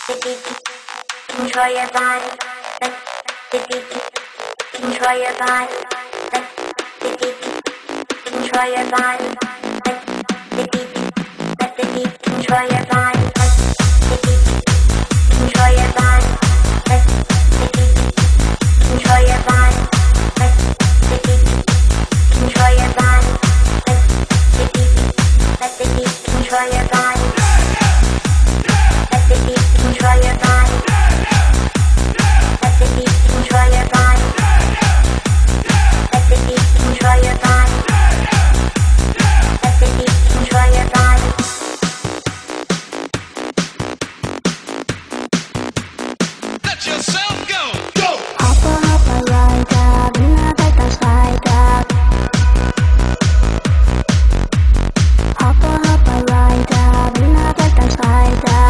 Control your body. Let the beat control your body. Let the beat control your body. Let the beat control your body. Let the beat control your body. Let the beat control your body. Let the beat control your body. Let the beat control your body. Let the beat control your body. Let the beat control your body. Let the beat control your body. Let the beat control your body. Let yourself go. Hopper, hopper, rider, another ghost rider. Hopper, hopper, rider, another ghost rider.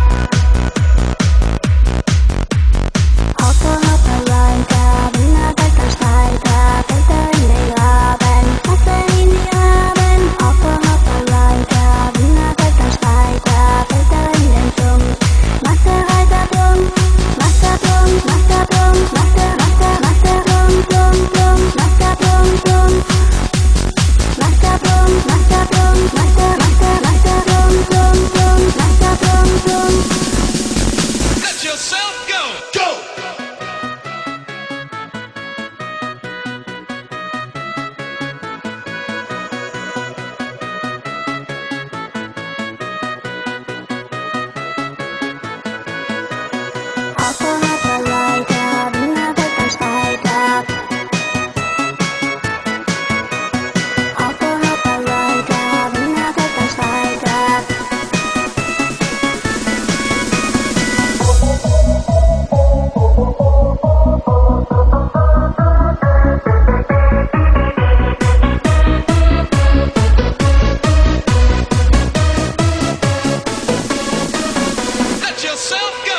Hopper, hopper, rider, another ghost rider. Filter in the oven, master in the oven. Hopper, hopper, rider, another ghost rider. Filter in the room, master rider room, master room, master room, master room, room, room, master room, room. Master room, master room, master room, room, room, master room, room. Let yourself go. Hopper, hopper, rider, another ghost rider. Hopper, hopper, rider, another ghost rider. Let yourself go.